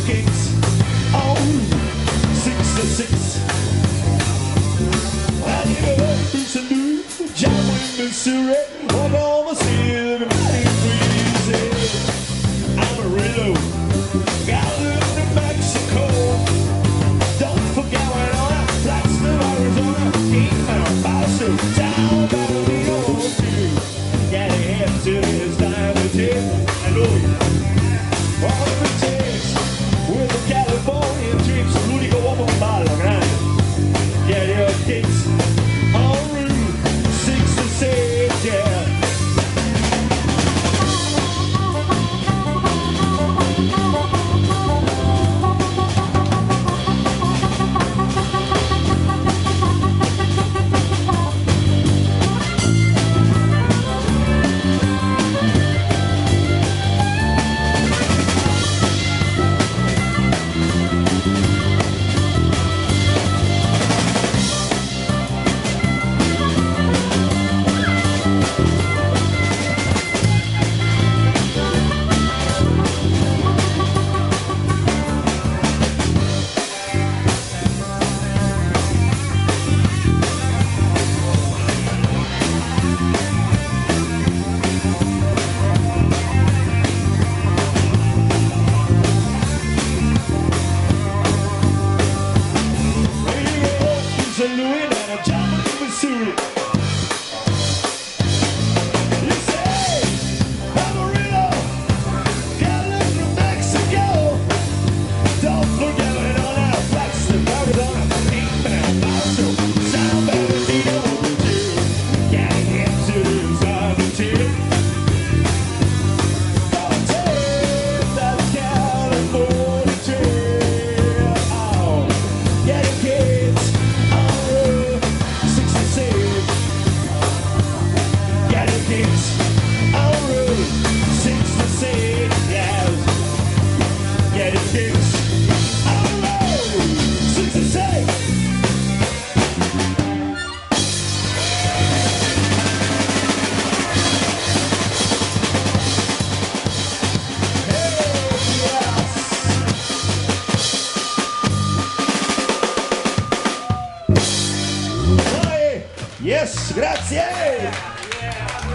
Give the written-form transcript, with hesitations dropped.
kicks on 66. And you know it's a new jam in Missouri. Oklahoma City, pretty easy. Amarillo, Gallup, New Mexico. Don't forget when on that Flagstaff, Arizona. Keep my Paso, down Bergamino too. Yeah, they have to this time to take. I know you. All of it takes with the Californian trips. Rudy go up on bottle, right? Yeah, your kicks on Route 66, yeah. Yes, grazie!